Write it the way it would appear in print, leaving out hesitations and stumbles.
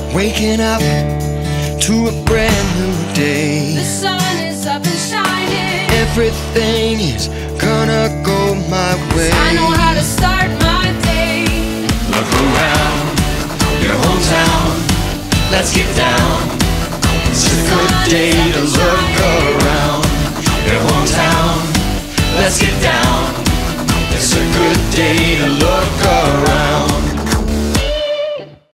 waking up to a brand new day. The sun is up and shining. Everything is gonna go my way. I know how to start my day. Look around your hometown, let's get down. It's a good day to look around your hometown. Let's get down. It's a good day to look around.